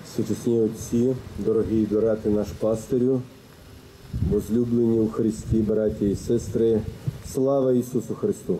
Всечесні отці, дорогі дорати наш пастирю, возлюблені у Христі, браті і сестри, слава Ісусу Христу!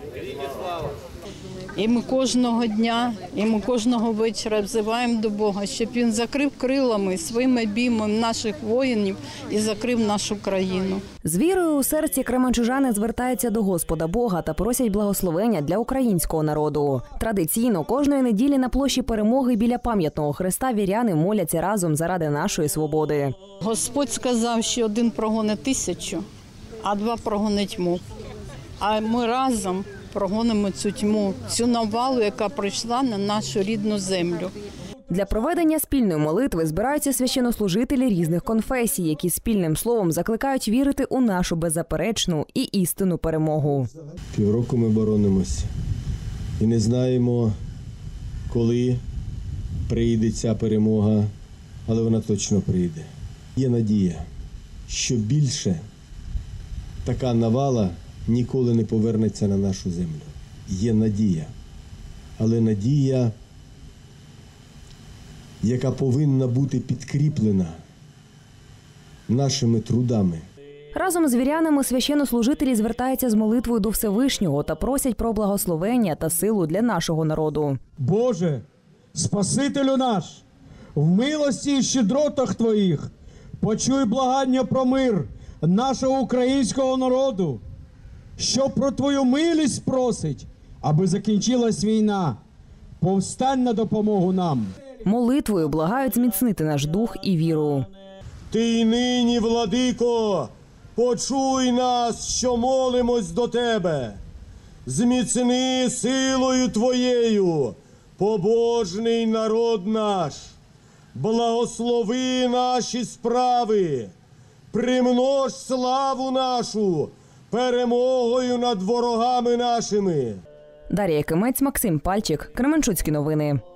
І ми кожного дня, і ми кожного вечора взиваємо до Бога, щоб Він закрив крилами своїм обіймом наших воїнів і закрив нашу країну. З вірою у серці кременчужани звертаються до Господа Бога та просять благословення для українського народу. Традиційно кожної неділі на площі Перемоги біля пам'ятного хреста віряни моляться разом заради нашої свободи. Господь сказав, що один прогонить 1000, а 2 прогонить тьму. А ми разом прогонимо цю тьму, цю навалу, яка прийшла на нашу рідну землю. Для проведення спільної молитви збираються священнослужителі різних конфесій, які спільним словом закликають вірити у нашу беззаперечну і істинну перемогу. Півроку ми боронимось і не знаємо, коли прийде ця перемога, але вона точно прийде. Є надія, що більше така навала ніколи не повернеться на нашу землю. Є надія, але надія, яка повинна бути підкріплена нашими трудами. Разом з вірянами священнослужителі звертаються з молитвою до Всевишнього та просять про благословення та силу для нашого народу. Боже, Спасителю наш, в милості і щедротах Твоїх почуй благання про мир нашого українського народу, що про Твою милість просить, аби закінчилась війна. Повстань на допомогу нам. Молитвою благають зміцнити наш дух і віру. Ти й нині, владико, почуй нас, що молимось до Тебе. Зміцни силою Твоєю побожний народ наш. Благослови наші справи, примнож славу нашу перемогою над ворогами нашими. Дар'я Якимець, Максим Пальчик, Кременчуцькі новини.